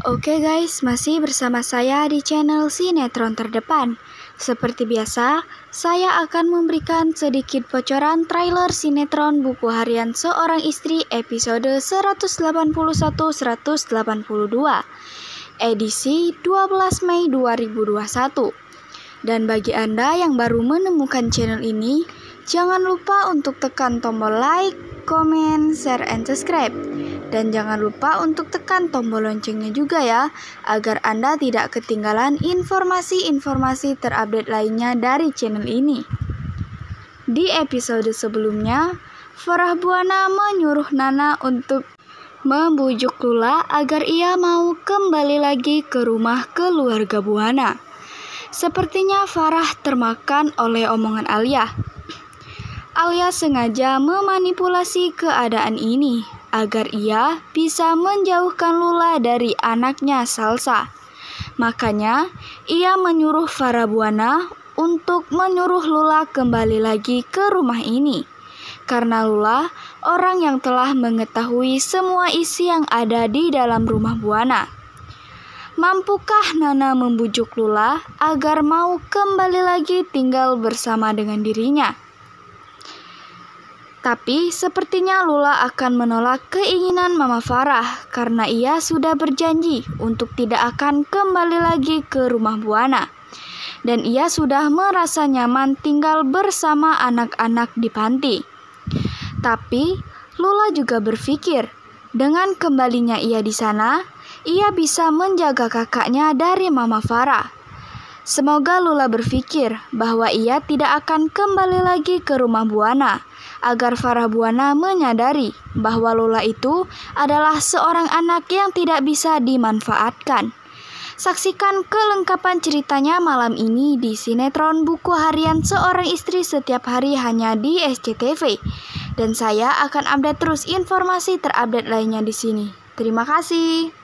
Oke guys, masih bersama saya di channel Sinetron Terdepan. Seperti biasa, saya akan memberikan sedikit bocoran trailer sinetron Buku Harian Seorang Istri episode 181-182, edisi 12 Mei 2021. Dan bagi Anda yang baru menemukan channel ini, jangan lupa untuk tekan tombol like, comment, share, and subscribe. Dan jangan lupa untuk tekan tombol loncengnya juga ya, agar Anda tidak ketinggalan informasi-informasi terupdate lainnya dari channel ini. Di episode sebelumnya, Farah Buana menyuruh Nana untuk membujuk Lula agar ia mau kembali lagi ke rumah keluarga Buana. Sepertinya Farah termakan oleh omongan Alia. Alia sengaja memanipulasi keadaan ini agar ia bisa menjauhkan Lula dari anaknya Salsa. Makanya, ia menyuruh Farah Buana untuk menyuruh Lula kembali lagi ke rumah ini. Karena Lula orang yang telah mengetahui semua isi yang ada di dalam rumah Buana. Mampukah Nana membujuk Lula agar mau kembali lagi tinggal bersama dengan dirinya? Tapi sepertinya Lula akan menolak keinginan Mama Farah karena ia sudah berjanji untuk tidak akan kembali lagi ke rumah Buana. Dan ia sudah merasa nyaman tinggal bersama anak-anak di panti. Tapi Lula juga berpikir, dengan kembalinya ia di sana, ia bisa menjaga kakaknya dari Mama Farah. Semoga Lula berpikir bahwa ia tidak akan kembali lagi ke rumah Buana, agar Farah Buana menyadari bahwa Lula itu adalah seorang anak yang tidak bisa dimanfaatkan. Saksikan kelengkapan ceritanya malam ini di sinetron Buku Harian Seorang Istri setiap hari hanya di SCTV. Dan saya akan update terus informasi terupdate lainnya di sini. Terima kasih.